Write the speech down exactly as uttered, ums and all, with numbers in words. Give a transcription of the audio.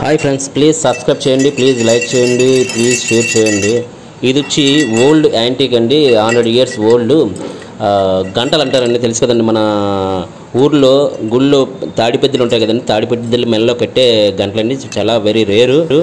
Hi friends, please subscribe చేయండి, please like చేయండి, please share చేయండి. ఇది వచ్చి ఓల్డ్ యాంటీక్ అండి, హండ్రెడ్ ఇయర్స్ ఓల్డ్ గంటలు అంటారండి. తెలుసు కదండి, మన ఊర్లో గుళ్ళో తాడిపెద్దలు ఉంటాయి కదండి, తాడిపెద్దలు మెల్లో పెట్టే గంటలండి. చాలా వెరీ రేరు.